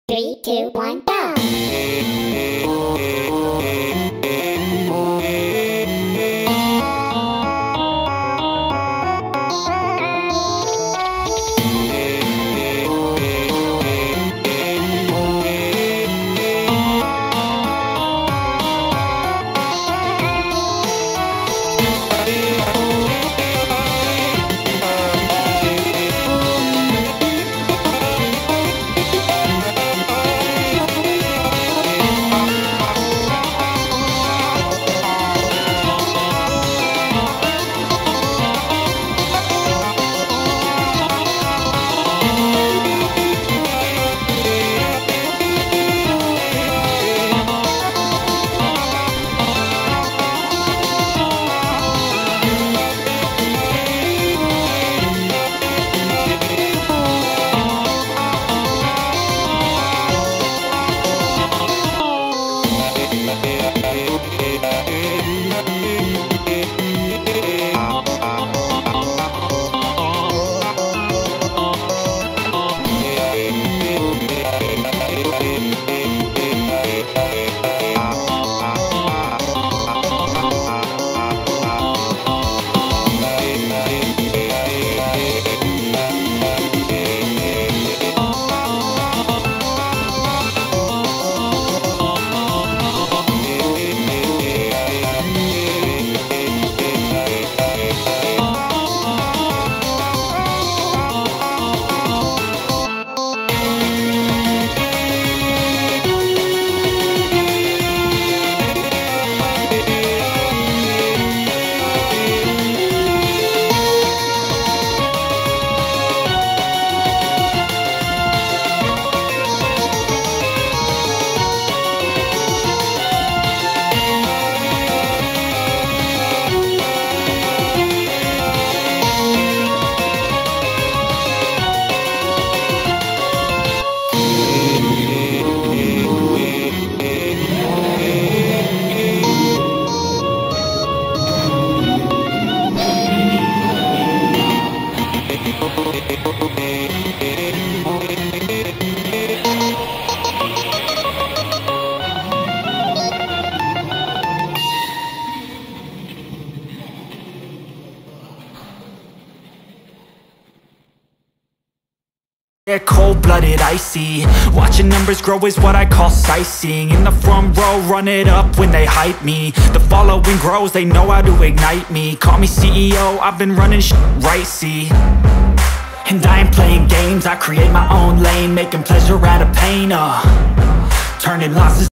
3, 2, 1, go! Yeah, cold-blooded, icy. Watching numbers grow is what I call sightseeing. In the front row, run it up when they hype me. The following grows, they know how to ignite me. Call me CEO, I've been running shit right, see. And I ain't playing games, I create my own lane, making pleasure out of pain, turning losses